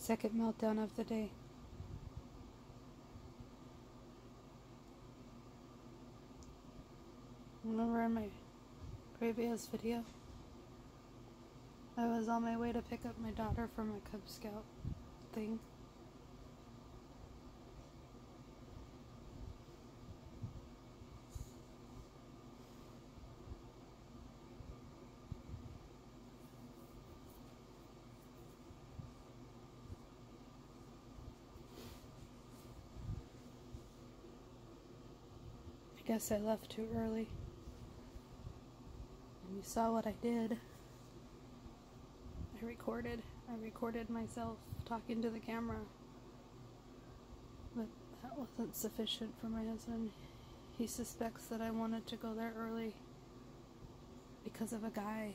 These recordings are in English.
second meltdown of the day. Remember in my previous video, I was on my way to pick up my daughter for my Cub Scout thing. I guess I left too early. And you saw what I did. I recorded myself talking to the camera. But that wasn't sufficient for my husband. He suspects that I wanted to go there early because of a guy.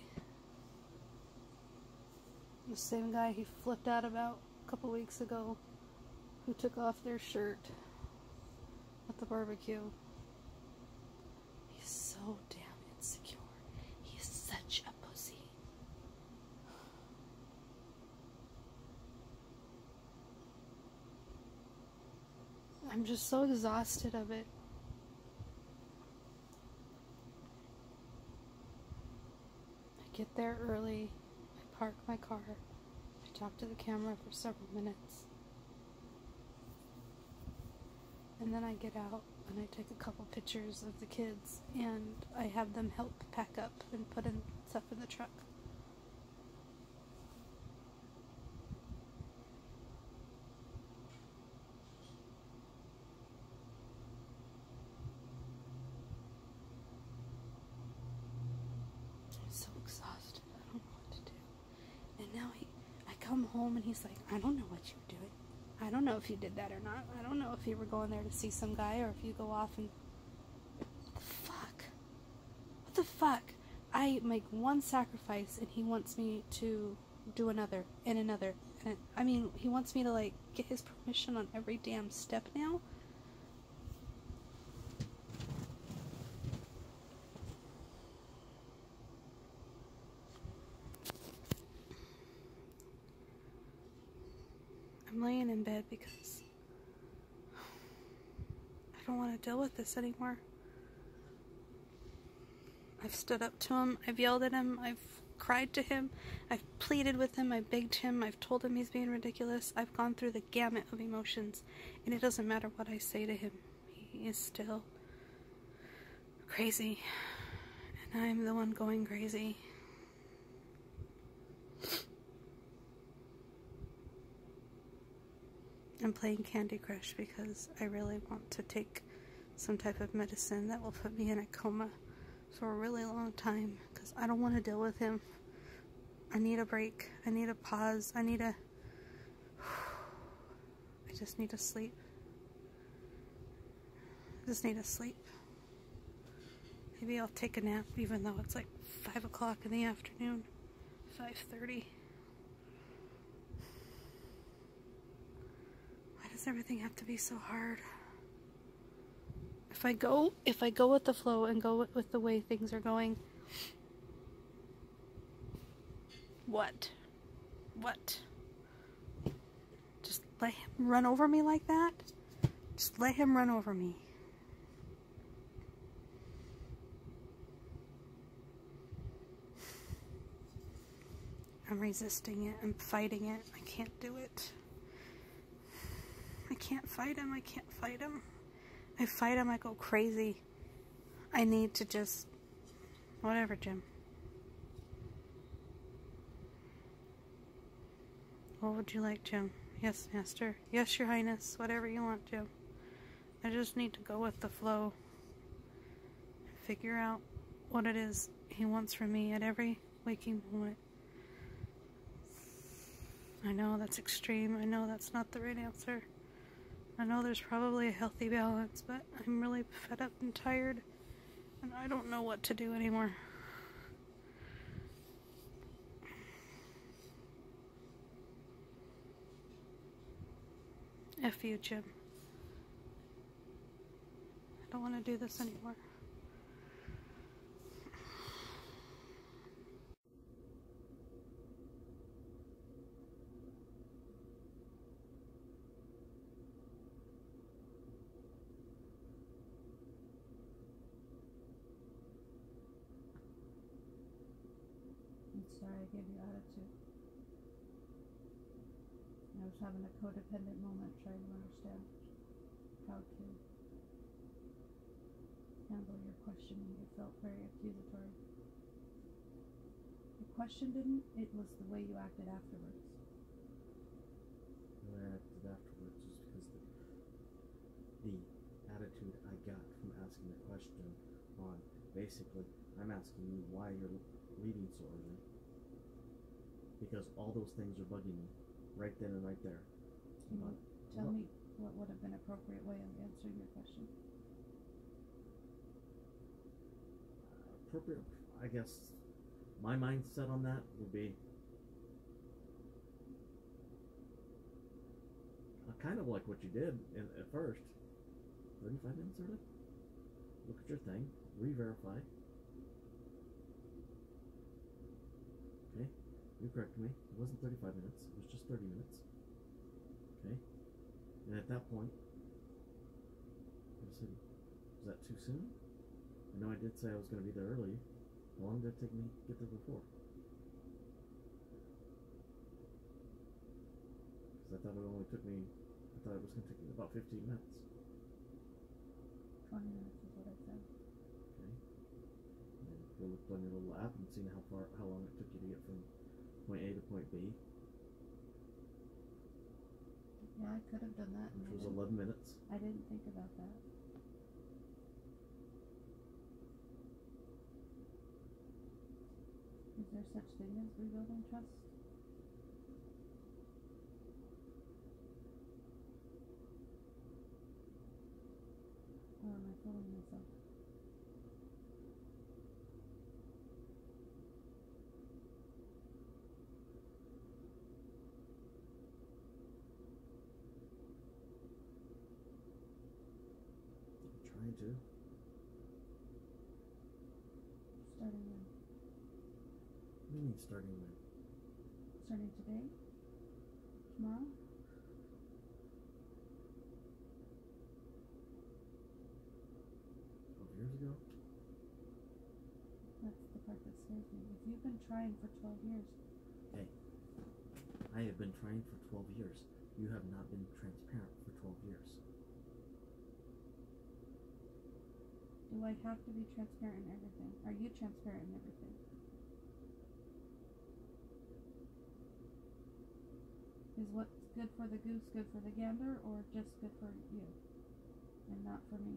The same guy he flipped out about a couple weeks ago, who took off their shirt at the barbecue. He's so damn insecure. He's such a pussy. I'm just so exhausted of it. I get there early, I park my car, I talk to the camera for several minutes, and then I get out and I take a couple pictures of the kids, and I have them help pack up and put in stuff in the truck. I'm so exhausted. I don't know what to do. And now I come home and he's like, I don't know what you were doing. I don't know if you did that or not. I don't know if you were going there to see some guy or if you go off and... What the fuck? What the fuck? I make one sacrifice and he wants me to do another and another. And I mean, he wants me to like get his permission on every damn step now. I'm laying in bed because I don't want to deal with this anymore. I've stood up to him, I've yelled at him, I've cried to him, I've pleaded with him, I've begged him, I've told him he's being ridiculous. I've gone through the gamut of emotions, and it doesn't matter what I say to him. He is still crazy, and I'm the one going crazy. I'm playing Candy Crush because I really want to take some type of medicine that will put me in a coma for a really long time, because I don't want to deal with him. I need a break. I need a pause. I just need to sleep. I just need to sleep. Maybe I'll take a nap even though it's like 5 o'clock in the afternoon. 5:30. Why does everything have to be so hard? If I go with the flow and go with the way things are going, what? Just let him run over me like that? Just let him run over me. I'm resisting it. I'm fighting it. I can't do it. I can't fight him. I can't fight him. I fight him, I go crazy. I need to just... Whatever, Jim. What would you like, Jim? Yes, Master. Yes, Your Highness. Whatever you want, Jim. I just need to go with the flow. Figure out what it is he wants from me at every waking moment. I know that's extreme. I know that's not the right answer. I know there's probably a healthy balance, but I'm really fed up and tired, and I don't know what to do anymore. F you, Jim. I don't want to do this anymore. Sorry, I gave you attitude. I was having a codependent moment trying to understand how to handle your questioning. It felt very accusatory. The question didn't, it was the way you acted afterwards. The way I acted afterwards is because the attitude I got from asking the question on, basically, I'm asking you why you're leaving so early. Because all those things are bugging me, right then and right there. Can you tell me what would have been an appropriate way of answering your question? Appropriate, I guess, my mindset on that would be kind of like what you did at first. 35 minutes early? Look at your thing, re-verify. Okay, you corrected me. It wasn't 35 minutes, it was just 30 minutes. Okay, and at that point, I said, was that too soon? I know I did say I was going to be there early. How long did it take me to get there before? Because I thought it only took me, I thought it was going to take me about 15 minutes. 20 minutes is what I said. Okay. And you looked on your little app and seen how long it took you to get from point A to point B. Yeah, I could have done that. Which was 11 minutes. I didn't think about that. Is there such thing as rebuilding trust? Or am I fooling myself? I'm trying to. Starting when? What do you mean starting when? Starting today? Tomorrow? Years ago? That's the part that scares me. If you've been trying for 12 years. Hey, I have been trying for 12 years. You have not been transparent for 12 years. Do I have to be transparent in everything? Are you transparent in everything? Is what's good for the goose good for the gander, or just good for you and not for me?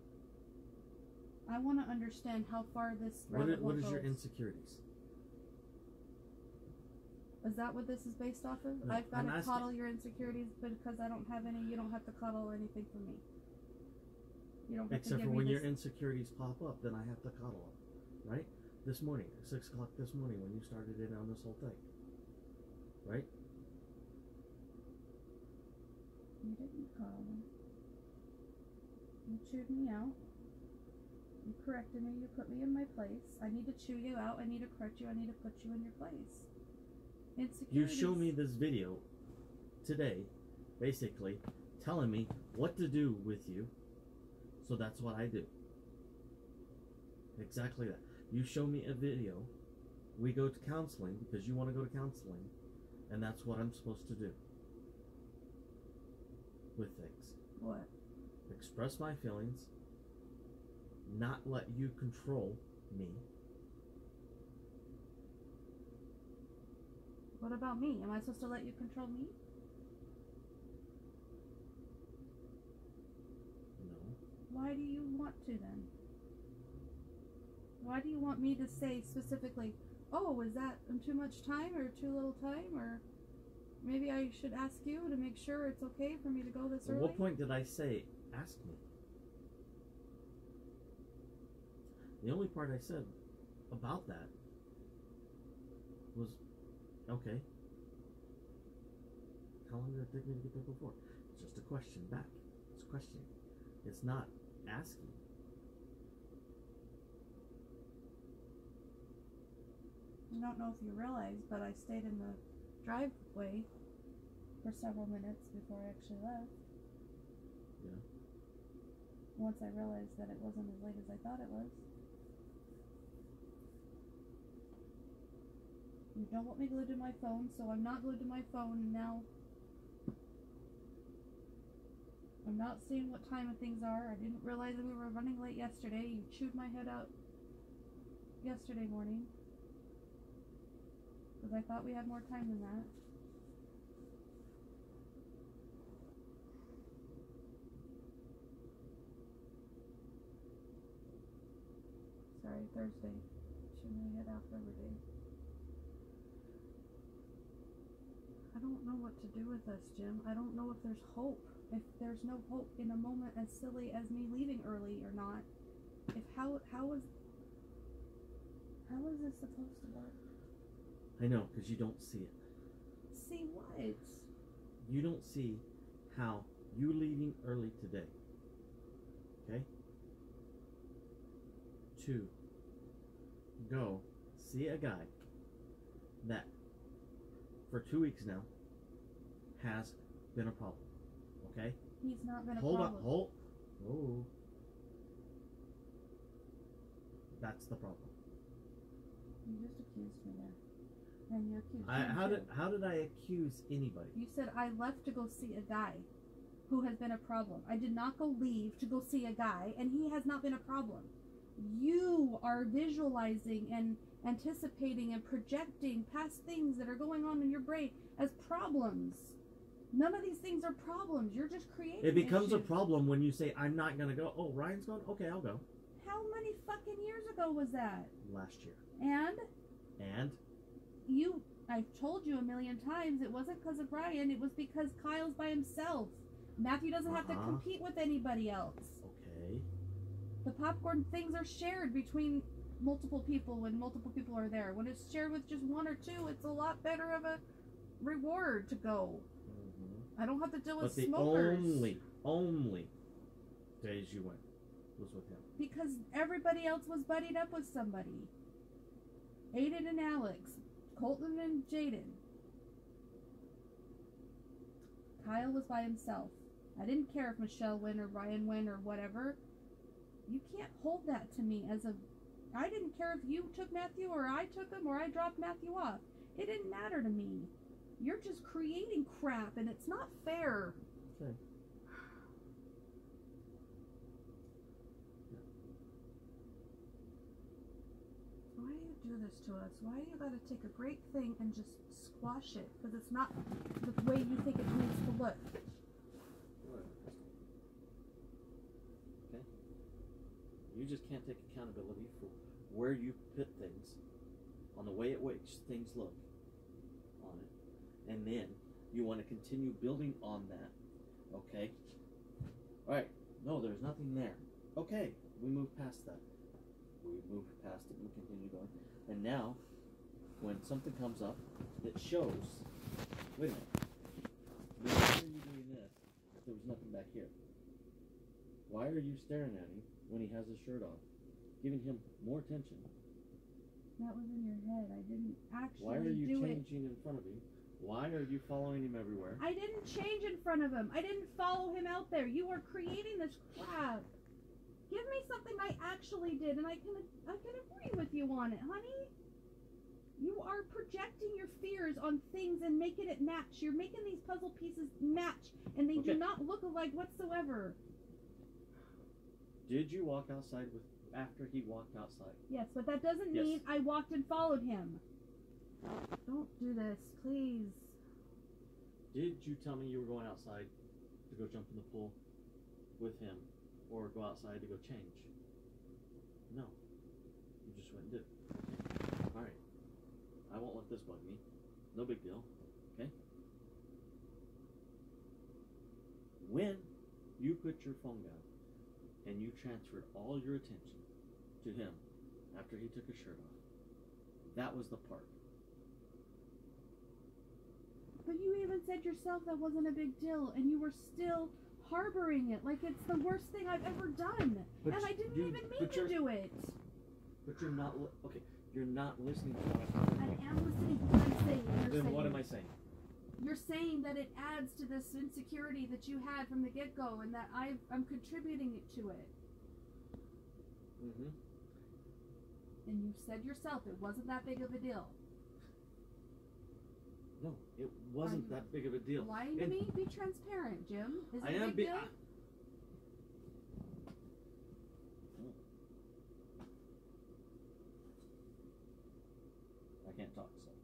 I want to understand how far this What goes. is your insecurities? Is that what this is based off of? No, I've got to coddle your insecurities, but because I don't have any, you don't have to coddle anything for me. You don't have Except to give for when me your insecurities pop up, then I have to coddle them, right? This morning, 6 o'clock this morning, when you started in on this whole thing, right? You didn't coddle me. You chewed me out. You corrected me. You put me in my place. I need to chew you out. I need to correct you. I need to put you in your place. You show me this video today, basically telling me what to do with you, so that's what I do. Exactly that. You show me a video, we go to counseling because you want to go to counseling, and that's what I'm supposed to do with things. What? Express my feelings, not let you control me. What about me? Am I supposed to let you control me? No. Why do you want to then? Why do you want me to say specifically, oh, is that too much time or too little time? Or maybe I should ask you to make sure it's okay for me to go this early? At what point did I say, ask me? The only part I said about that was, okay, how long did it take me to get there before? It's just a question back. It's questioning. It's not asking. I don't know if you realize, but I stayed in the driveway for several minutes before I actually left. Yeah. Once I realized that it wasn't as late as I thought it was. You don't want me glued to my phone, so I'm not glued to my phone, and now I'm not seeing what time of things are. I didn't realize that we were running late yesterday. You chewed my head out yesterday morning. Because I thought we had more time than that. Sorry, Thursday. Chew my head out every day. I don't know what to do with this, Jim. I don't know if there's hope. If there's no hope in a moment as silly as me leaving early or not. If how is this supposed to work? I know, because you don't see it. See what? You don't see how you leaving early today, okay, to go see a guy that for 2 weeks now has been a problem, okay? He's not been a Hold problem. up, hold. Oh. That's the problem. You just accused me there. And you accused me How did I accuse anybody? You said I left to go see a guy who has been a problem. I did not go leave to go see a guy, and he has not been a problem. You are visualizing and anticipating and projecting past things that are going on in your brain as problems. None of these things are problems. You're just creating It becomes a issues. problem when you say, I'm not going to go. Oh, Ryan's going? Okay, I'll go. How many fucking years ago was that? Last year. And? And? I've told you a million times, it wasn't because of Ryan, it was because Kyle's by himself. Matthew doesn't have to compete with anybody else. Okay. The popcorn things are shared between multiple people when multiple people are there. When it's shared with just one or two, it's a lot better of a reward to go. I don't have to deal with smokers. But the only days you went was with him. Because everybody else was buddied up with somebody. Aiden and Alex. Colton and Jaden. Kyle was by himself. I didn't care if Michelle went or Ryan went or whatever. You can't hold that to me as a... I didn't care if you took Matthew or I took him or I dropped Matthew off. It didn't matter to me. You're just creating crap and it's not fair. Okay. Why do you do this to us? Why do you gotta take a great thing and just squash it? Because it's not the way you think it needs to look. Okay. You just can't take accountability for where you put things, on the way at which things look on it, and then you want to continue building on that. Okay. All right. No, there's nothing there. Okay, we move past that. We move past it and we continue going. And now, when something comes up that shows, wait a minute, why are you doing this if there was nothing back here? Why are you staring at him when he has his shirt off, giving him more attention? That was in your head. I didn't actually do it. Why are you changing in front of him? Why are you following him everywhere? I didn't change in front of him. I didn't follow him out there. You are creating this crap. Give me something I actually did, and I can agree with you on it, honey. You are projecting your fears on things and making it match. You're making these puzzle pieces match, and they do not look alike whatsoever. Did you walk outside after he walked outside? Yes, but that doesn't mean I walked and followed him. Don't do this, please. Did you tell me you were going outside to go jump in the pool with him? Or go outside to go change? No. You just went and did it. Okay. Alright. I won't let this bug me. No big deal. Okay? When you put your phone down and you transferred all your attention to him after he took his shirt off, that was the part. But you even said yourself that wasn't a big deal, and you were still harboring it like it's the worst thing I've ever done. And I didn't even mean to do it. But you're not, okay, you're not listening to what I am listening to what I'm saying. Then what am I saying? You're saying that it adds to this insecurity that you had from the get-go, and that I'm contributing it to it. Mm-hmm. And you said yourself it wasn't that big of a deal. No, it wasn't that big of a deal. Lying to me? Be transparent, Jim. Is it a big deal? I can't talk, so.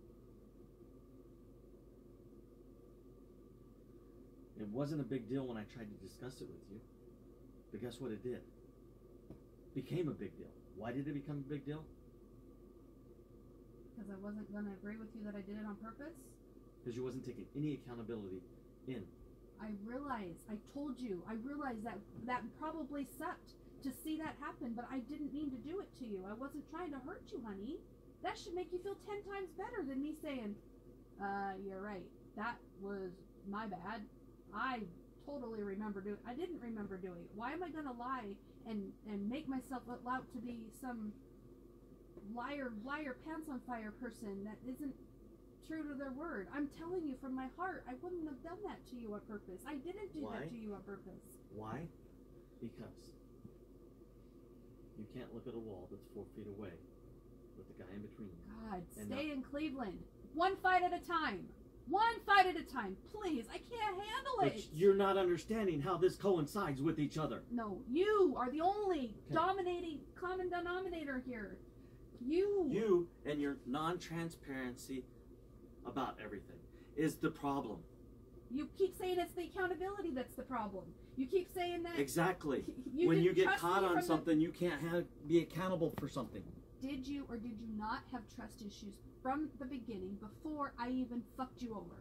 It wasn't a big deal when I tried to discuss it with you. But guess what it did? Became a big deal. Why did it become a big deal? Because I wasn't going to agree with you that I did it on purpose? Because you wasn't taking any accountability in. I told you, I realized that probably sucked to see that happen, but I didn't mean to do it to you. I wasn't trying to hurt you, honey. That should make you feel 10 times better than me saying, you're right. That was my bad. I totally remember doing it. I didn't remember doing it. Why am I going to lie and make myself out to be some liar, pants on fire person that isn't true to their word? I'm telling you from my heart, I wouldn't have done that to you on purpose. I didn't do that to you on purpose. Why? Because you can't look at a wall that's 4 feet away with the guy in between you. God, stay in Cleveland. One fight at a time. One fight at a time. Please, I can't handle it. But you're not understanding how this coincides with each other. No, you are the only dominating common denominator here. You and your non-transparency about everything is the problem. You keep saying it's the accountability that's the problem. You keep saying that. Exactly. When you get caught on something, you can't be accountable for something. Did you or did you not have trust issues from the beginning before I even fucked you over?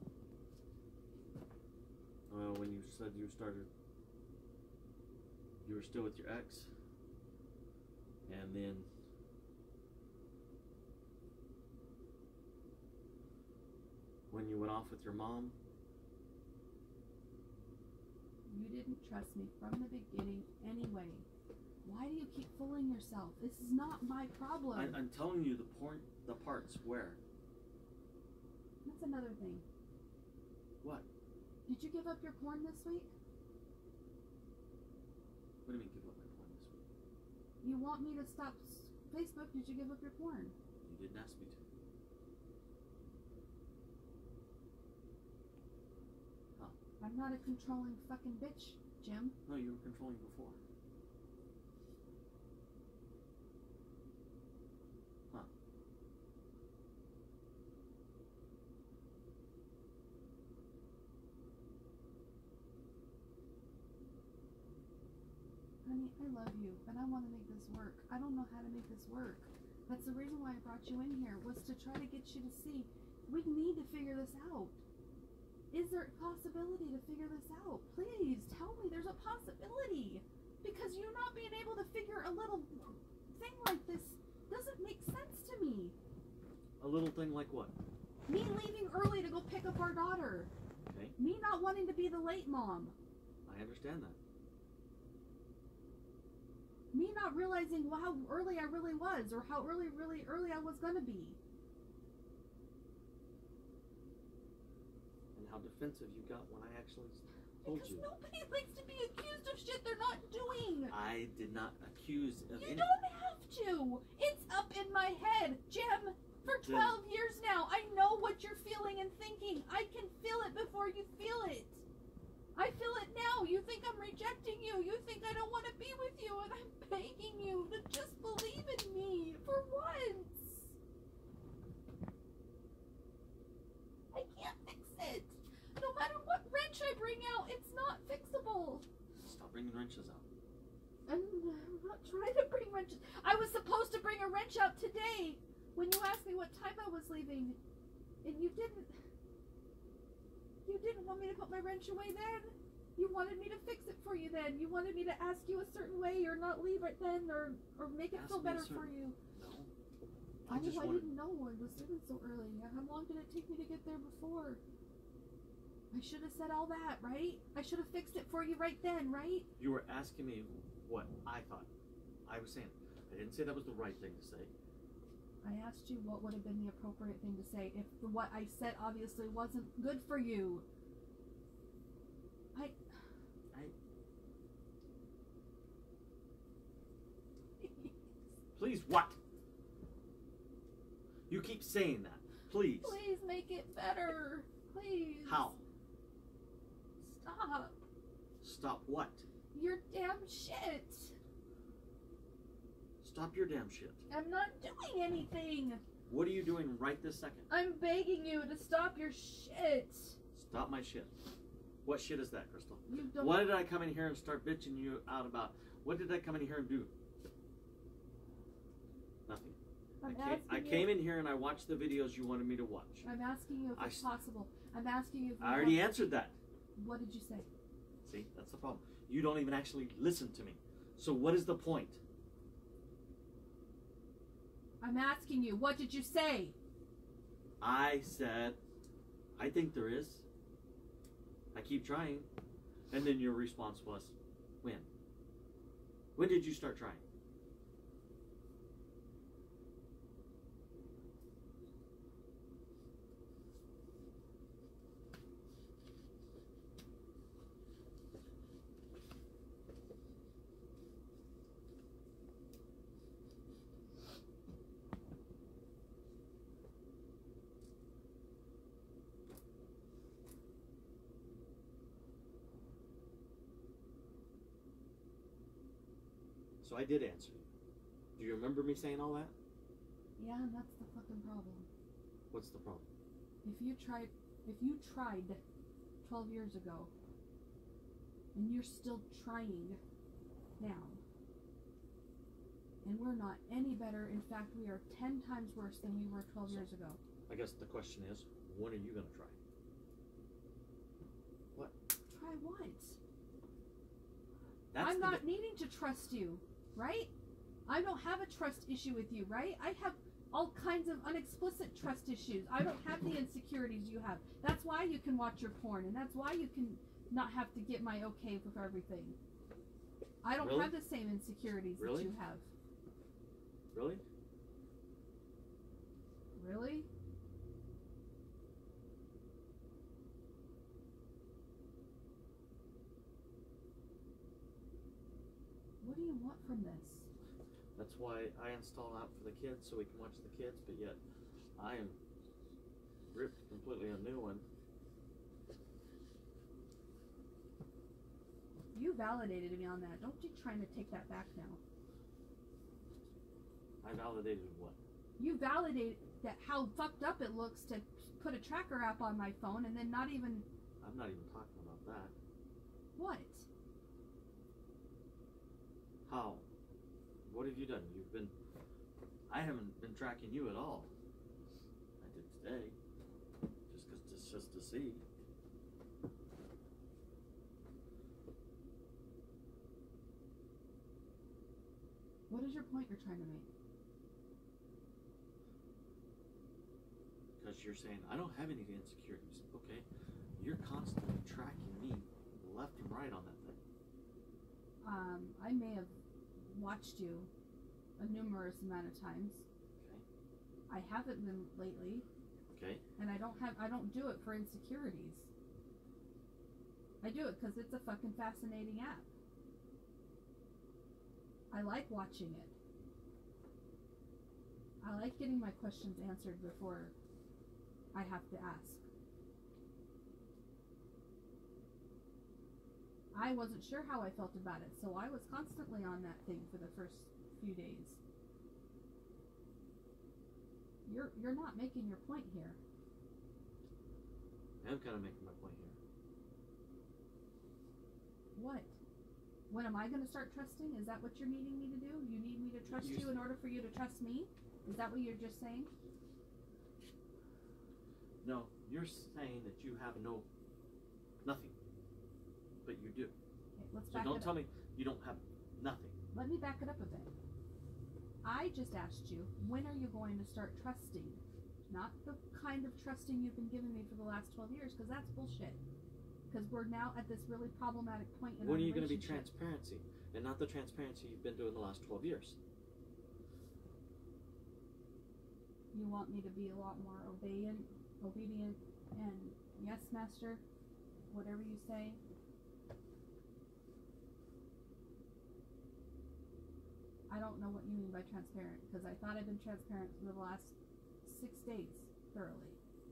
Well, when you said you were still with your ex, and then when you went off with your mom. You didn't trust me from the beginning anyway. Why do you keep fooling yourself? This is not my problem. I'm telling you the parts where. That's another thing. What? Did you give up your porn this week? What do you mean give up my porn this week? You want me to stop Facebook? Did you give up your porn? You didn't ask me to. I'm not a controlling fucking bitch, Jim. No, you were controlling before. Huh. Honey, I love you, and I want to make this work. I don't know how to make this work. That's the reason why I brought you in here, was to try to get you to see we need to figure this out. Is there a possibility to figure this out? Please tell me there's a possibility. Because you not being able to figure a little thing like this doesn't make sense to me. A little thing like what? Me leaving early to go pick up our daughter. Okay. Me not wanting to be the late mom. I understand that. Me not realizing how early I really was, or how really early I was going to be. How defensive you got when I actually told you. Because nobody likes to be accused of shit they're not doing. I did not accuse of You don't have to. It's up in my head. Jim, for 12 years now, I know what you're feeling and thinking. I can feel it before you feel it. I feel it now. You think I'm rejecting you. You think I don't want to be with you. And I'm begging you to just believe in me for once. I can't fix it. No matter what wrench I bring out, it's not fixable. Stop bringing wrenches out. I'm not trying to bring wrenches. I was supposed to bring a wrench out today when you asked me what time I was leaving. And you didn't. You didn't want me to put my wrench away then. You wanted me to fix it for you then. You wanted me to ask you a certain way or not leave it then or make it feel better for you. No. I didn't know I was leaving so early. How long did it take me to get there before? I should have said all that, right? I should have fixed it for you right then, right? You were asking me what I thought. I was saying. I didn't say that was the right thing to say. I asked you what would have been the appropriate thing to say if what I said obviously wasn't good for you. Please, what? You keep saying that. Please. Please make it better. Please. How? Stop. Stop what? Your damn shit. Stop your damn shit. I'm not doing anything. What are you doing right this second? I'm begging you to stop your shit. Stop my shit. What shit is that, Crystal? You don't. What did I come in here and start bitching you out about? What did I come in here and do? Nothing. I came in here and I watched the videos you wanted me to watch. I'm asking you if it's possible. I'm asking you if I already answered that. What did you say? See, that's the problem. You don't even actually listen to me. So what is the point? I'm asking you, what did you say? I said, I think there is. I keep trying. And then your response was, when? When did you start trying? So I did answer you. Do you remember me saying all that? Yeah, that's the fucking problem. What's the problem? If you tried 12 years ago, and you're still trying now, and we're not any better, in fact, we are 10 times worse than we were 12 years ago. I guess the question is, when are you going to try? What? Try what? That's I'm not needing to trust you, right? I don't have a trust issue with you, right? I have all kinds of unexplicit trust issues. I don't have the insecurities you have. That's why you can watch your porn, and that's why you can not have to get my okay with everything. I don't have the same insecurities that you have. Really? Really? What do you want from this? That's why I install an app for the kids so we can watch the kids, but yet I am ripped completely a new one. You validated me on that. Don't you trying to take that back now. I validated what? You validated that how fucked up it looks to put a tracker app on my phone and then not even... I'm not even talking about that. What? How? What have you done? I haven't been tracking you at all. I did today. Just to see. What is your point you're trying to make? Because you're saying, I don't have any insecurities. Okay. You're constantly tracking me left and right on that thing. I may have watched you a numerous amount of times. Okay. I haven't been lately. Okay. And I don't do it for insecurities. I do it because it's a fucking fascinating app. I like watching it. I like getting my questions answered before I have to ask. I wasn't sure how I felt about it, so I was constantly on that thing for the first few days. You're not making your point here. I am kind of making my point here. What? When am I going to start trusting? Is that what you're needing me to do? You need me to trust you in order for you to trust me? Is that what you're just saying? No, you're saying that you have nothing. But you do. Okay, let's so back don't it tell up. me you don't have nothing. Let me back it up a bit. I just asked you, when are you going to start trusting? Not the kind of trusting you've been giving me for the last 12 years, because that's bullshit. Because we're now at this really problematic point in our relationship. When are you going to be transparency, and not the transparency you've been doing the last 12 years? You want me to be a lot more obedient, and yes, master, whatever you say. I don't know what you mean by transparent, because I thought I've been transparent for the last 6 days. thoroughly.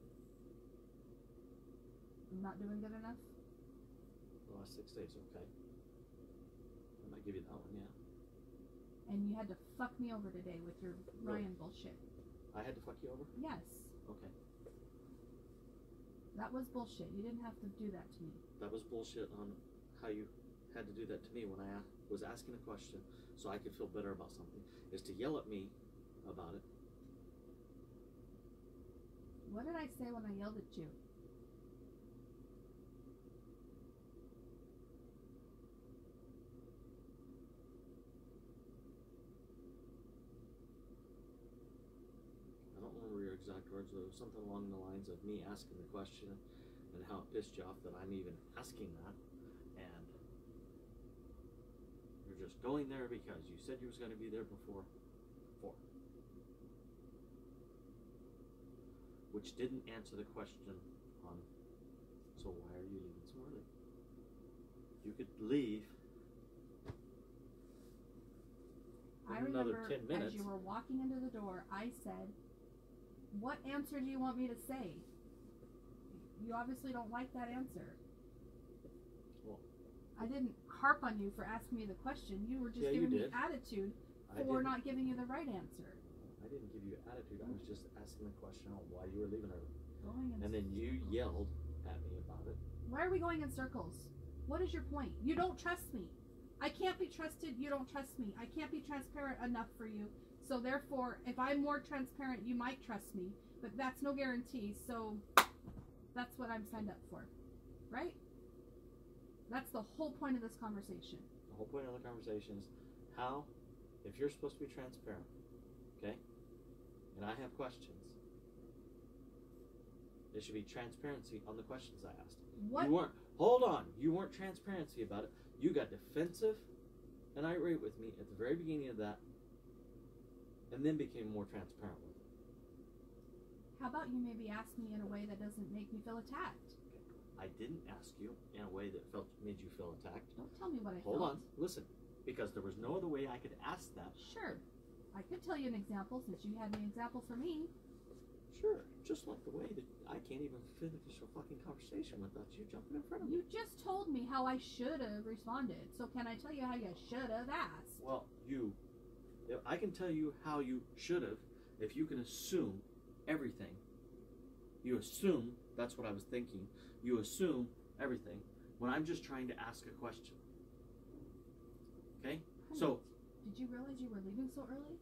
I'm not doing good enough? The last 6 days, okay. I might give you that one, yeah. And you had to fuck me over today with your Really? Ryan bullshit. I had to fuck you over? Yes. Okay. That was bullshit. You didn't have to do that to me. That was bullshit on how you had to do that to me when I was asking a question so I could feel better about something, is to yell at me about it. What did I say when I yelled at you? I don't remember your exact words, but it was something along the lines of me asking the question and how it pissed you off that I'm even asking that. And you're just going there because you said you was going to be there before 4. Which didn't answer the question on, so why are you leaving so early? You could leave I in another remember 10 minutes. as you were walking into the door, I said, what answer do you want me to say? You obviously don't like that answer. Well, I didn't harp on you for asking me the question. You were just Yeah, you giving me did. attitude I for didn't. not giving you the right answer. I didn't give you attitude. I was just asking the question on why you were leaving early. Going in And then you circles. yelled at me about it. Why are we going in circles? What is your point? You don't trust me. I can't be trusted. You don't trust me. I can't be transparent enough for you. So therefore, if I'm more transparent, you might trust me. But that's no guarantee. So that's what I'm signed up for. Right? That's the whole point of this conversation. The whole point of the conversation is how, if you're supposed to be transparent, okay, and I have questions, there should be transparency on the questions I asked. What? You weren't, hold on, you weren't transparency about it. You got defensive and irate with me at the very beginning of that, and then became more transparent with it. How about you maybe ask me in a way that doesn't make me feel attacked? I didn't ask you in a way that made you feel attacked. Don't tell me what I Hold felt. on, listen, because there was no other way I could ask that. Sure. I could tell you an example since you had an example for me. Sure, just like the way that I can't even finish a fucking conversation without you jumping in front of me. You just told me how I should have responded. So can I tell you how you should have asked? Well, I can tell you how you should have if you can assume everything. You assume that's what I was thinking. You assume everything when I'm just trying to ask a question. Okay? Honey, So, did you realize you were leaving so early?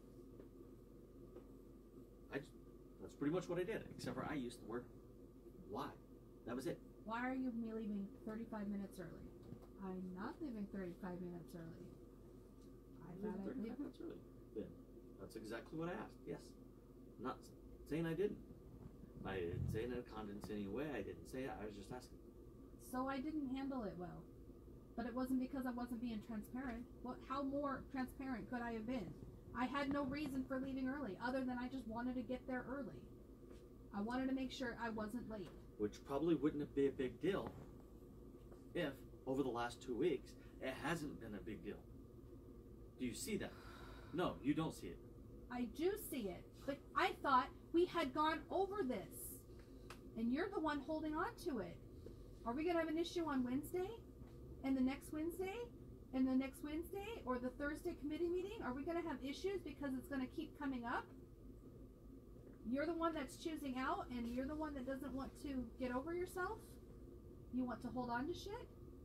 that's pretty much what I did, except for I used the word why. That was it. Why are you me leaving 35 minutes early? I'm not leaving 35 minutes early. I thought I'd 35 leave. minutes early. Then that's exactly what I asked. Yes. I'm not saying I didn't. I didn't say it in a condescending way. I didn't say it. I was just asking. So I didn't handle it well. But it wasn't because I wasn't being transparent. How more transparent could I have been? I had no reason for leaving early other than I just wanted to get there early. I wanted to make sure I wasn't late. Which probably wouldn't be a big deal if, over the last 2 weeks, it hasn't been a big deal. Do you see that? No, you don't see it. I do see it, but I thought we had gone over this. And you're the one holding on to it. Are we going to have an issue on Wednesday? And the next Wednesday? And the next Wednesday? Or the Thursday committee meeting? Are we going to have issues because it's going to keep coming up? You're the one that's choosing out, and you're the one that doesn't want to get over yourself? You want to hold on to shit?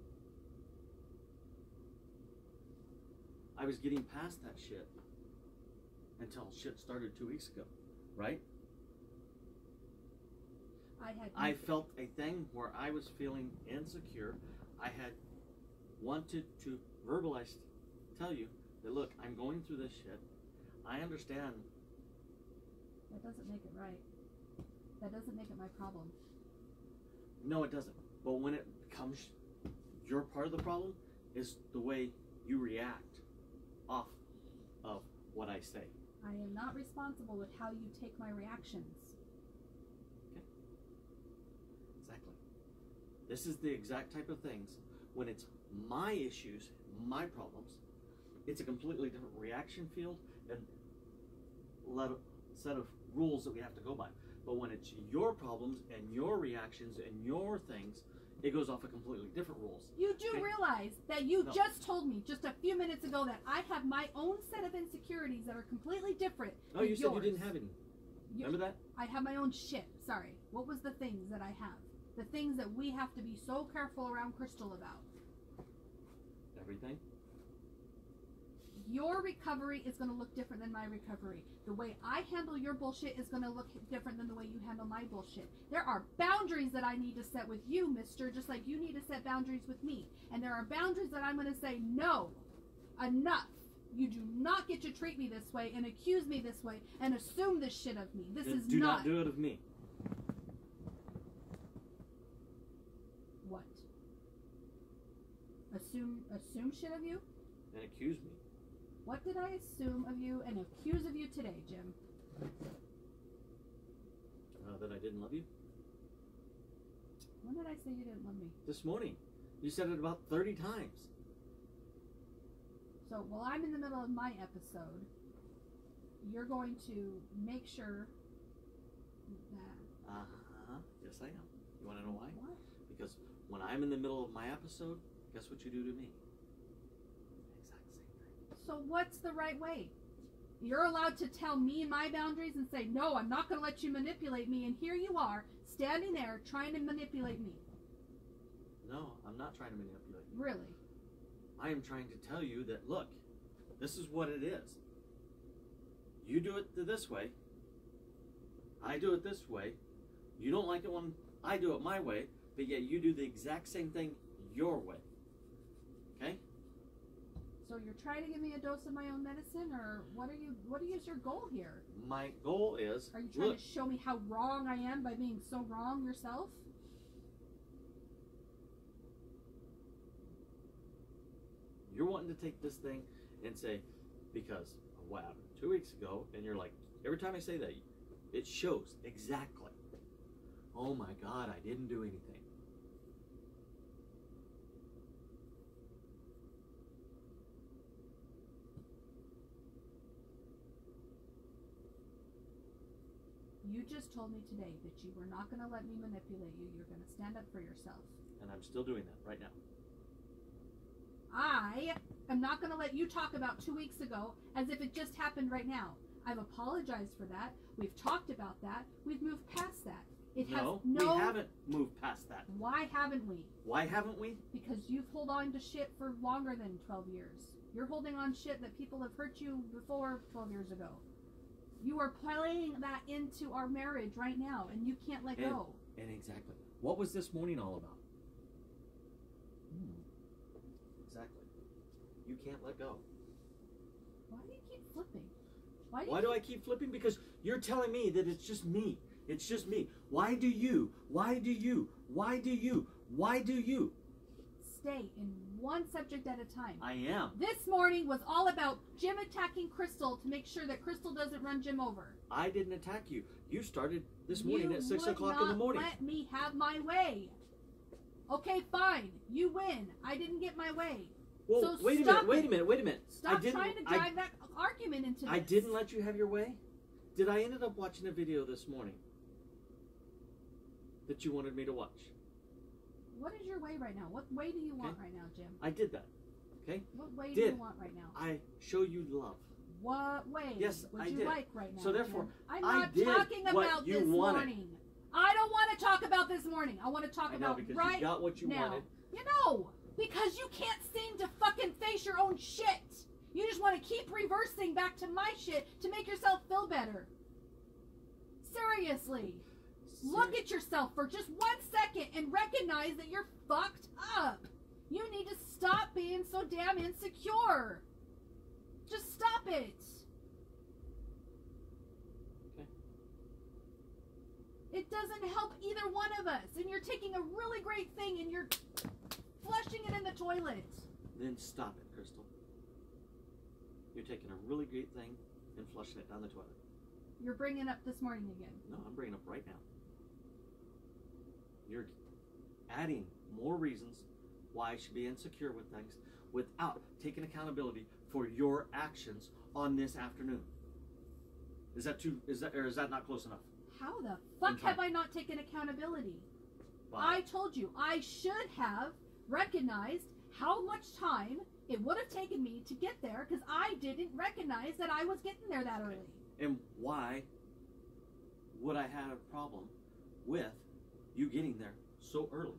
I was getting past that shit until shit started 2 weeks ago, right? I felt a thing where I was feeling insecure. I had wanted to verbalize, tell you that, look, I'm going through this shit. I understand. That doesn't make it right. That doesn't make it my problem. No, it doesn't. But when it becomes your part of the problem is the way you react off of what I say. I am not responsible with how you take my reactions. Okay. Exactly. This is the exact type of things when it's my issues, my problems, it's a completely different reaction field and set of rules that we have to go by. But when it's your problems and your reactions and your things, it goes off of completely different rules. You do Okay? realize that you No. just told me just a few minutes ago that I have my own set of insecurities that are completely different. Oh, than you said you yours. didn't have any. You- Remember that? I have my own shit. Sorry. What was the things that I have? The things that we have to be so careful around Crystal about. Everything. Your recovery is going to look different than my recovery. The way I handle your bullshit is going to look different than the way you handle my bullshit. There are boundaries that I need to set with you, mister, just like you need to set boundaries with me. And there are boundaries that I'm going to say, no, enough. You do not get to treat me this way and accuse me this way and assume this shit of me. This Then is do not do it of me. What? Assume shit of you? And accuse me. What did I assume of you and accuse of you today, Jim? That I didn't love you? When did I say you didn't love me? This morning. You said it about 30 times. So while I'm in the middle of my episode, you're going to make sure that... Uh-huh. Yes, I am. You want to know why? What? Because when I'm in the middle of my episode, guess what you do to me? Exact same thing. So what's the right way? You're allowed to tell me my boundaries and say, no, I'm not going to let you manipulate me. And here you are, standing there, trying to manipulate me. No, I'm not trying to manipulate you. Really? I am trying to tell you that, look, this is what it is. You do it this way. I do it this way. You don't like it when I do it my way, but yet you do the exact same thing your way. Okay? So you're trying to give me a dose of my own medicine, or what is your goal here? My goal is, Are you trying look, to show me how wrong I am by being so wrong yourself? you're wanting to take this thing and say, because of what happened 2 weeks ago, and you're like, every time I say that, it shows exactly. Oh my God, I didn't do anything. You just told me today that you were not going to let me manipulate you. You're going to stand up for yourself. And I'm still doing that right now. I am not going to let you talk about 2 weeks ago as if it just happened right now. I've apologized for that. We've talked about that. We've moved past that. It has no... we haven't moved past that. Why haven't we? Why haven't we? Because you've held on to shit for longer than 12 years. You're holding on shit that people have hurt you before 12 years ago. You are playing that into our marriage right now, and you can't let go. And exactly. What was this morning all about? Exactly. You can't let go. Why do you keep flipping? Why do I keep flipping? Because you're telling me that it's just me. It's just me. Why do you? Why do you? Why do you? Why do you? Stay in one subject at a time. I am. This morning was all about Jim attacking Crystal to make sure that Crystal doesn't run Jim over. I didn't attack you. You started this morning You at 6 would o'clock in the morning. not let me have my way. Okay, fine. You win. I didn't get my way. Well, So wait a stop minute. it. Wait a minute. Stop trying to drive that argument into this. I didn't let you have your way. Did I ended up watching a video this morning that you wanted me to watch? What is your way right now? What way do you want right now, Jim? I did that. Okay? What way do you want right now? I show you love. What way Yes, would I you did. like right now? So therefore, Jim? I'm I not did talking what about you this wanted. morning. I don't want to talk about this morning. I want to talk I know, about because right you got what you now. wanted. You know, because you can't seem to fucking face your own shit. You just want to keep reversing back to my shit to make yourself feel better. Seriously. Look at yourself for just 1 second and recognize that you're fucked up. You need to stop being so damn insecure. Just stop it. Okay. It doesn't help either one of us. And you're taking a really great thing and you're flushing it in the toilet. Then stop it, Crystal. You're taking a really great thing and flushing it down the toilet. You're bringing up this morning again. No, I'm bringing it up right now. You're adding more reasons why I should be insecure with things without taking accountability for your actions on this afternoon. Is that not close enough? How the fuck time. have I not taken accountability? Why? I told you I should have recognized how much time it would have taken me to get there because I didn't recognize that I was getting there that early. And why would I have a problem with you getting there so early?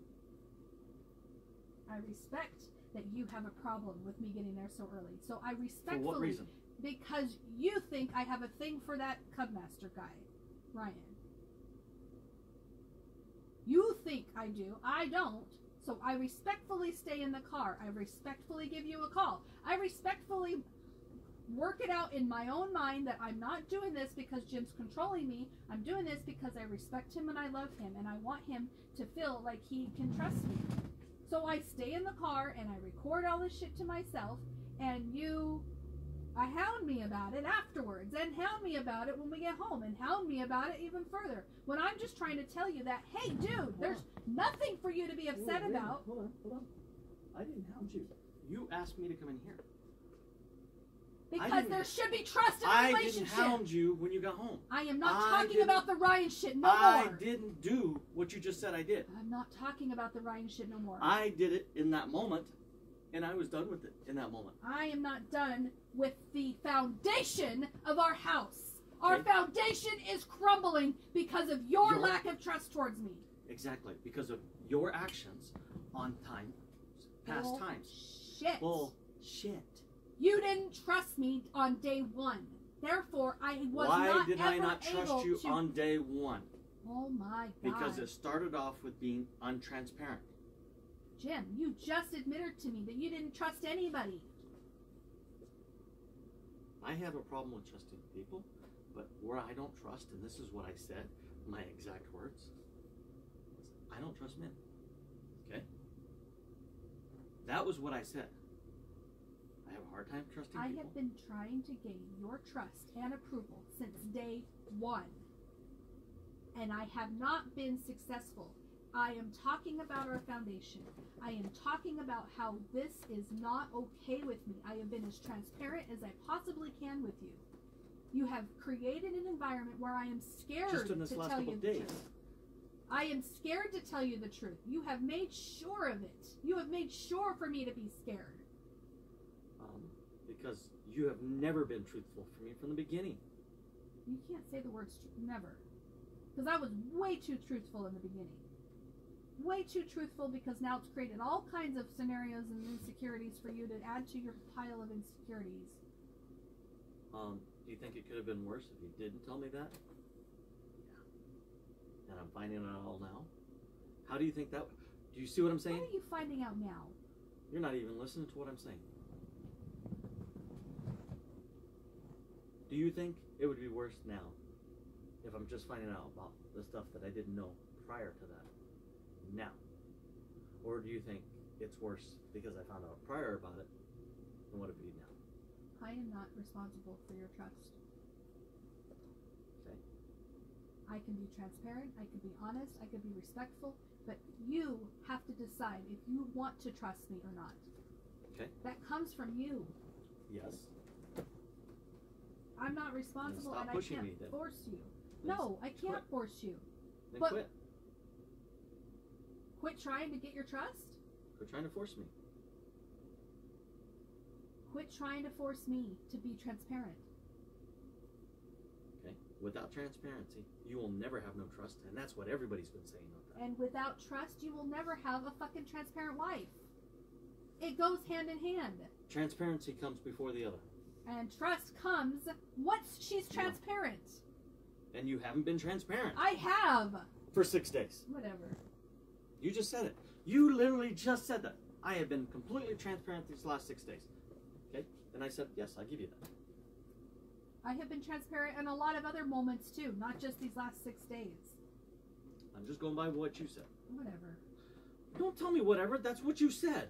I respect that you have a problem with me getting there so early. So I For respectfully, what reason? because you think I have a thing for that Cubmaster guy, Ryan. You think I do. I don't. So I respectfully stay in the car. I respectfully give you a call. I respectfully work it out in my own mind that I'm not doing this because Jim's controlling me. I'm doing this because I respect him and I love him and I want him to feel like he can trust me. So I stay in the car and I record all this shit to myself, and you hound me about it afterwards, and hound me about it when we get home, and hound me about it even further. When I'm just trying to tell you that, hey dude, there's nothing for you to be upset Wait, about. Hold on. I didn't hound you. You asked me to come in here. Because there should be trust in a I relationship. didn't hound you when you got home. I am not I talking didn't- about the Ryan shit no I more. didn't do what you just said I did. I'm not talking about the Ryan shit no more. I did it in that moment, and I was done with it in that moment. I am not done with the foundation of our house. Our Okay. foundation is crumbling because of your lack of trust towards me. Exactly, because of your actions on past times. Shit. Bullshit. You didn't trust me on day one. Therefore, I was Why not did ever I not able trust you to... on day one? Oh my God. Because it started off with being untransparent. Jim, you just admitted to me that you didn't trust anybody. I have a problem with trusting people, but where I don't trust, and this is what I said, my exact words, I don't trust men. Okay? That was what I said. I have a hard time trusting I people. have been trying to gain your trust and approval since day one. And I have not been successful. I am talking about our foundation. I am talking about how this is not okay with me. I have been as transparent as I possibly can with you. You have created an environment where I am scared Just in this to last tell couple you of the days. truth. I am scared to tell you the truth. You have made sure of it. You have made sure for me to be scared. Because you have never been truthful for me from the beginning. You can't say the words never. Because I was way too truthful in the beginning. Way too truthful, because now it's created all kinds of scenarios and insecurities for you to add to your pile of insecurities. Do you think it could have been worse if you didn't tell me that? Yeah. And I'm finding it out all now. How do you think that... Do you see what I'm saying? What are you finding out now? You're not even listening to what I'm saying. Do you think it would be worse now if I'm just finding out about the stuff that I didn't know prior to that? Now. Or do you think it's worse because I found out prior about it than what it would be now? I am not responsible for your trust. Okay. I can be transparent, I can be honest, I can be respectful, but you have to decide if you want to trust me or not. Okay. That comes from you. Yes. I'm not responsible stop and I pushing can't me then. force you. Then No, I can't quit. force you. Then But- quit. Quit trying to get your trust. Quit trying to force me. Quit trying to force me to be transparent. Okay. Without transparency, you will never have no trust, and that's what everybody's been saying out there. And without trust, you will never have a fucking transparent life. It goes hand in hand. Transparency comes before the other. And trust comes once she's transparent. And you haven't been transparent I have. for 6 days. Whatever. You just said it. You literally just said that. I have been completely transparent these last 6 days. Okay? And I said, yes, I'll give you that. I have been transparent in a lot of other moments too, not just these last 6 days. I'm just going by what you said. Whatever. Don't tell me whatever. That's what you said.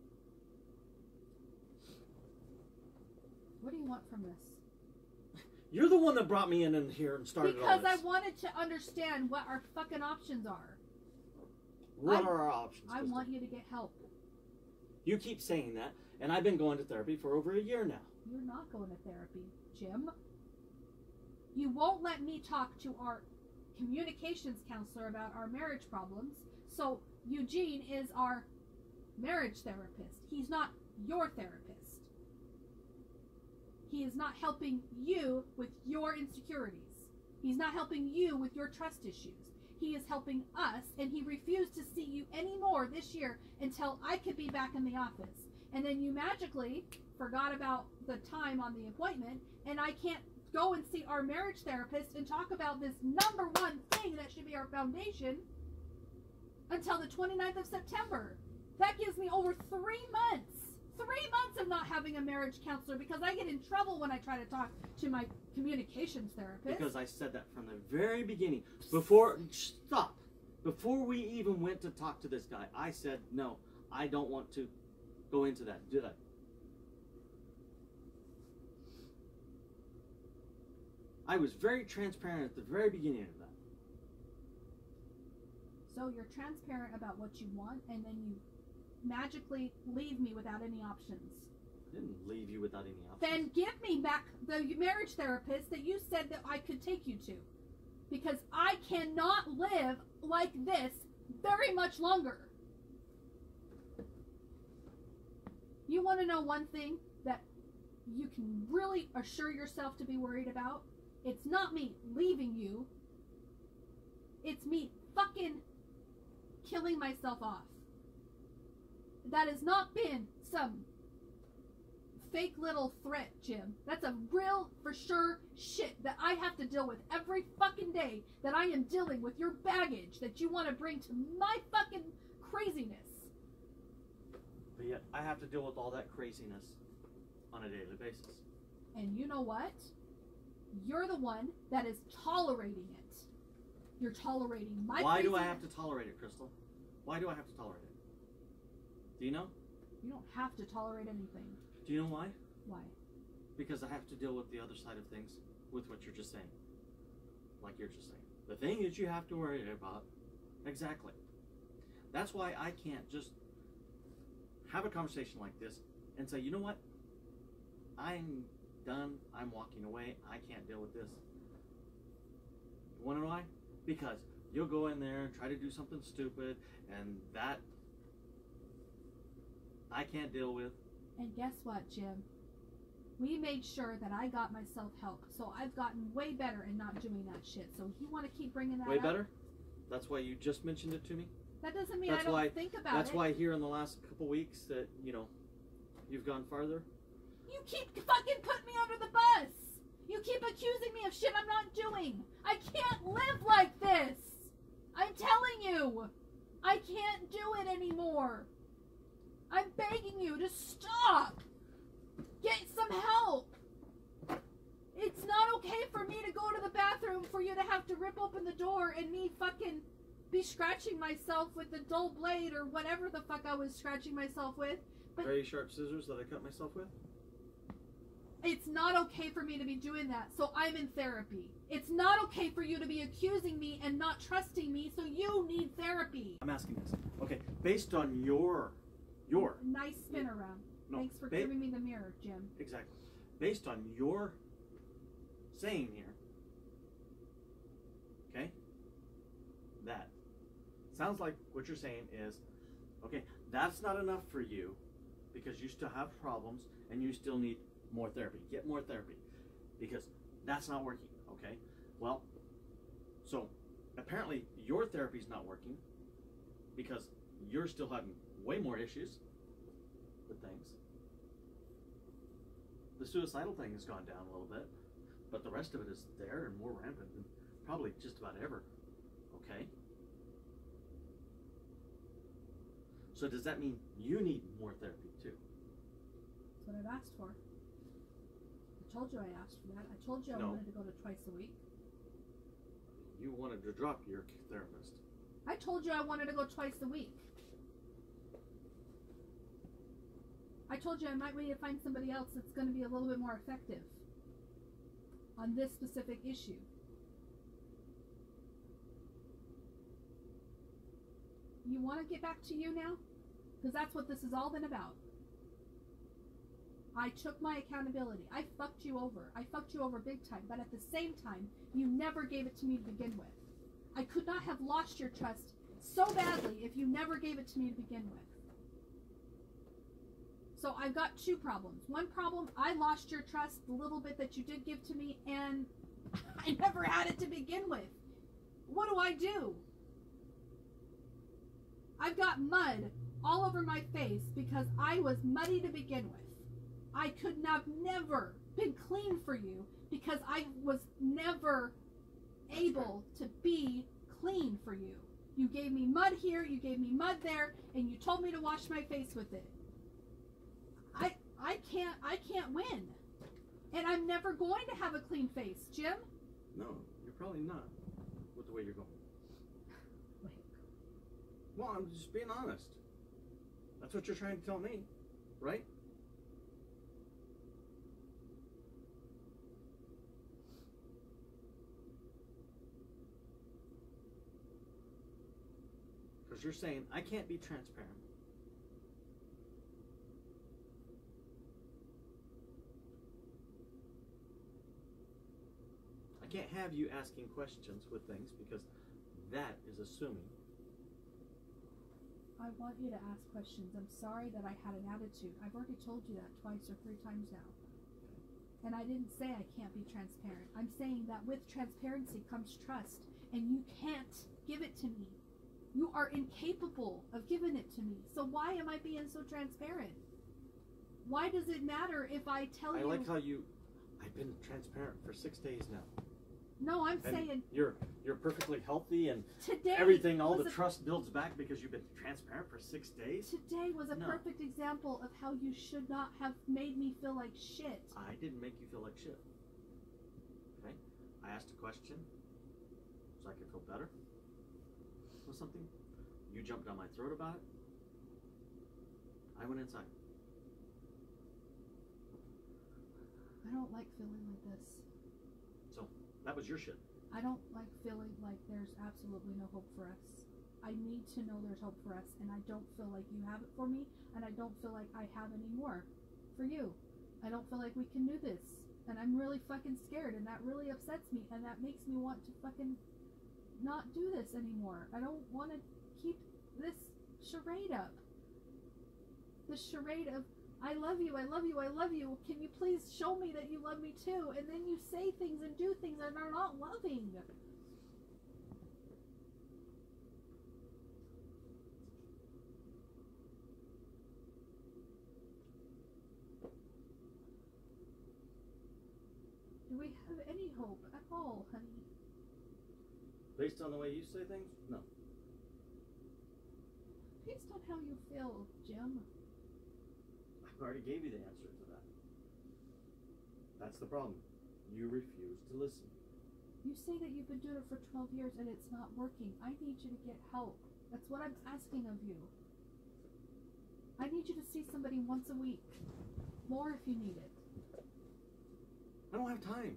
What do you want from this? You're the one that brought me in here and started all Because this. I wanted to understand what our fucking options are. What are our options? I Crystal? want you to get help. You keep saying that, and I've been going to therapy for over a year now. You're not going to therapy, Jim. You won't let me talk to our communications counselor about our marriage problems. So Eugene is our marriage therapist. He's not your therapist. He is not helping you with your insecurities. He's not helping you with your trust issues. He is helping us, and he refused to see you anymore this year until I could be back in the office. And then you magically forgot about the time on the appointment, and I can't go and see our marriage therapist and talk about this number one thing that should be our foundation until the 29th of September. That gives me over 3 months. 3 months of not having a marriage counselor because I get in trouble when I try to talk to my communications therapist. Because I said that from the very beginning. Stop. Before we even went to talk to this guy, I said, no, I don't want to go into that, did I? I was very transparent at the very beginning of that. So you're transparent about what you want, and then you magically leave me without any options. I didn't leave you without any options. Then give me back the marriage therapist that you said that I could take you to. Because I cannot live like this very much longer. You want to know one thing that you can really assure yourself to be worried about? It's not me leaving you. It's me fucking killing myself off. That has not been some fake little threat, Jim. That's a real, for sure, shit that I have to deal with every fucking day, that I am dealing with your baggage that you want to bring to my fucking craziness. But yet, I have to deal with all that craziness on a daily basis. And you know what? You're the one that is tolerating it. You're tolerating my Why do I craziness. have to tolerate it, Crystal? Why do I have to tolerate it? Do you know? You don't have to tolerate anything. Do you know why? Why? Because I have to deal with the other side of things with what you're just saying. Like you're just saying. The thing that you have to worry about. Exactly. That's why I can't just have a conversation like this and say, you know what? I'm done. I'm walking away. I can't deal with this. You want to know why? Because you'll go in there and try to do something stupid, and that I can't deal with. And guess what, Jim? We made sure that I got myself help, so I've gotten way better in not doing that shit. So you want to keep bringing that Way up? better? That's why you just mentioned it to me? That doesn't mean That's I don't why- think about That's it. why here in the last couple weeks that, you know, you've gone farther? You keep fucking putting me under the bus. You keep accusing me of shit I'm not doing. I can't live like this. I'm telling you. I can't do it anymore. I'm begging you to stop. Get some help. It's not okay for me to go to the bathroom for you to have to rip open the door and me fucking be scratching myself with the dull blade or whatever the fuck I was scratching myself with. But Very sharp scissors that I cut myself with? it's not okay for me to be doing that, so I'm in therapy. It's not okay for you to be accusing me and not trusting me, so you need therapy. I'm asking this. Okay, based on your Nice spin around. No, Thanks for ba- giving me the mirror, Jim. exactly. Based on your saying here, okay, that sounds like what you're saying is, okay, that's not enough for you because you still have problems and you still need more therapy. Get more therapy because that's not working, okay? Well, so apparently your therapy's not working because you're still having way more issues with things. The suicidal thing has gone down a little bit, but the rest of it is there and more rampant than probably just about ever, okay? So does that mean you need more therapy too? That's what I've asked for. I told you I asked for that. I told you I No. wanted to go to twice a week. You wanted to drop your therapist. I told you I wanted to go twice a week. I told you I might need to find somebody else that's going to be a little bit more effective on this specific issue. You want to get back to you now? Because that's what this has all been about. I took my accountability. I fucked you over. I fucked you over big time. But at the same time, you never gave it to me to begin with. not have lost your trust so badly if you never gave it to me to begin with. So I've got two problems. One problem, I lost your trust, the little bit that you did give to me, and I never had it to begin with. What do? I've got mud all over my face because I was muddy to begin with. I could have never been clean for you because I was never able to be clean for you. You gave me mud here, you gave me mud there, and you told me to wash my face with it. I can't win. And I'm never going to have a clean face, Jim. No, you're probably not with the way you're going. Well, I'm just being honest. That's what you're trying to tell me, right? Because you're saying, I can't be transparent. I can't have you asking questions with things because that is assuming. I want you to ask questions. I'm sorry that I had an attitude. I've already told you that twice or 3 times now. And I didn't say I can't be transparent. I'm saying that with transparency comes trust. And you can't give it to me. You are incapable of giving it to me. So why am I being so transparent? Why does it matter if I tell you... I like how I've been transparent for 6 days now. No, I'm And saying... You're perfectly healthy and today everything, all the trust builds back because you've been transparent for 6 days? Today was a perfect example of how you should not have made me feel like shit. I didn't make you feel like shit. Okay? I asked a question so I could feel better with something. You jumped down my throat about it. I went inside. I don't like feeling like this. So, that was your shit. I don't like feeling like there's absolutely no hope for us. I need to know there's hope for us, and I don't feel like you have it for me, and I don't feel like I have any more for you. I don't feel like we can do this, and I'm really fucking scared, and that really upsets me, and that makes me want to fucking not do this anymore. I don't want to keep this charade up. The charade of, I love you, I love you, I love you. Can you please show me that you love me too? And then you say things and do things that are not loving. Do we have any hope at all, honey? Based on the way you say things? No. Based on how you feel, Jim. I already gave you the answer to that. That's the problem. You refuse to listen. You say that you've been doing it for 12 years and it's not working. I need you to get help. That's what I'm asking of you. I need you to see somebody once a week. More if you need it. I don't have time.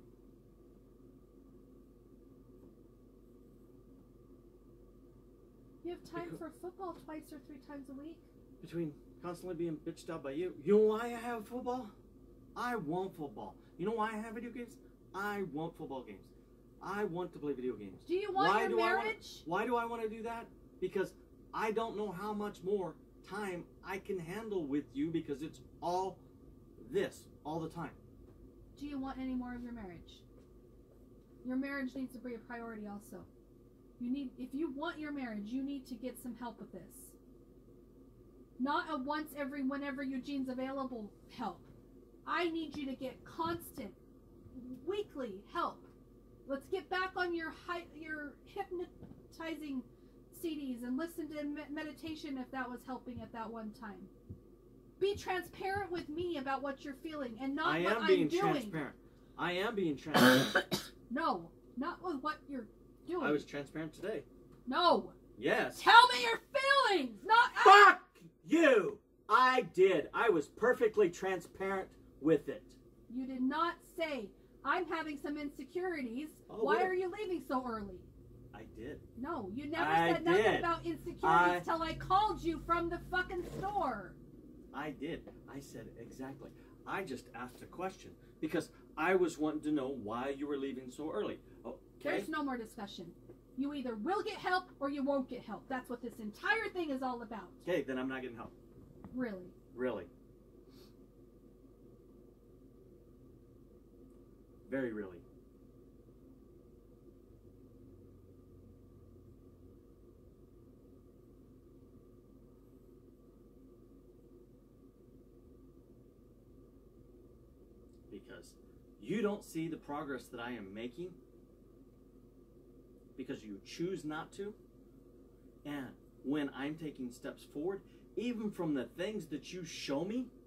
You have time for football twice or 3 times a week? Between constantly being bitched out by you. You know why I have football? I want football. You know why I have video games? I want football games. I want to play video games. Do you want your marriage? Why do I want to do that? Because I don't know how much more time I can handle with you because it's all this, all the time. Do you want any more of your marriage? Your marriage needs to be a priority also. If you want your marriage, you need to get some help with this. Not a whenever Eugene's available help. I need you to get constant, weekly help. Let's get back on your hypnotizing CDs and listen to meditation if that was helping at that one time. Be transparent with me about what you're feeling and not what I'm doing. I am being transparent. I am being transparent. No, not with what you're doing. I was transparent today. No. Yes. Tell me your feelings, not... Fuck you! I did. I was perfectly transparent with it. You did not say, I'm having some insecurities. Why are you leaving so early? I did. No, you never said nothing about insecurities till I called you from the fucking store. I did. I said exactly. I just asked a question because I was wanting to know why you were leaving so early. Okay? There's no more discussion. You either will get help or you won't get help. That's what this entire thing is all about. Okay, then I'm not getting help. Really. Really. Very really. Because you don't see the progress that I am making because you choose not to. And when I'm taking steps forward, even from the things that you show me,